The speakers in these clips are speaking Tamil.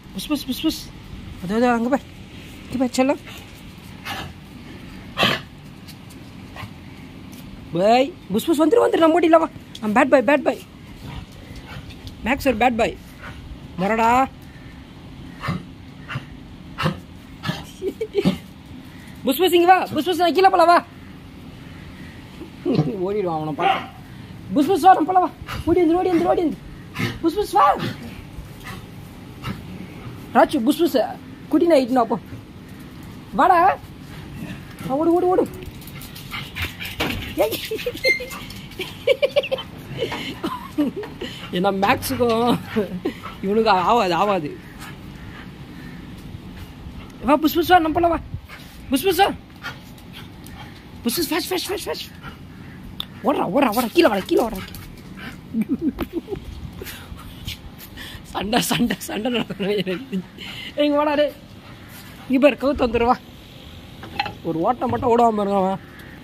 Push push push push. அதோ அங்கே பார், இங்கே பார் செல்லம். பாய் புஷ் புஷ் வந்துரு நம்ம ஓடில வா. I'm bad boy மேக்ஸ் ஒரு பேட் பாய் மொரடா. புஷ் புஷ் இங்கே வா. புஷ் புஷ் நான் கீழே போல வா. ஓடிடுவான் அவனை பார்த்து. புஷ் புஷ் வா, நம்ம போல வா. ஓடி வந்து புஷ் புஷ் வா. ராச்சு புஷ் புஷ் குட்டி நான் இட்டுனா அப்போ வாடா. ஓடு. ஏன்னா மேக்ஸுக்கும் இவனுக்கு ஆகாது. வா புஷ் புஷ் வா, நம்ம போல வா. Push push fast. ஓடுறா கீழே வாடா. சண்டை நடக்கணும். எங்க வாடாரு இங்கே பேர் கவுத்து வந்துடுவா. ஒரு ஓட்டம் மட்டும் ஓடுவான் பாருங்க அவன்.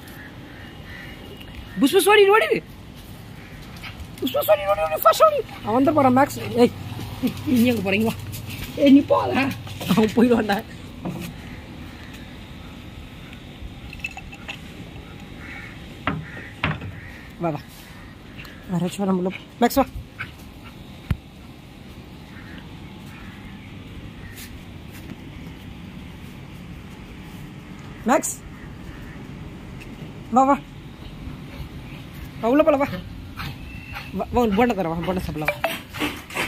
புஷ் ஓடிடு. புஷ் ஓடி ஃபர்ஸ்ட் ஓடி. அவன் வந்து போகிறான் மேக்ஸ். ஏய் நீ எங்கே போகிறீங்களா? நீ போகாத, அவன் போயிடுவான்டா. வா வர நம்மள மேக்ஸ் வா. மேக்ஸ் வா உள்ள போல வா. போண்டா தர வா, போண்டா சாப்பிடலாம்.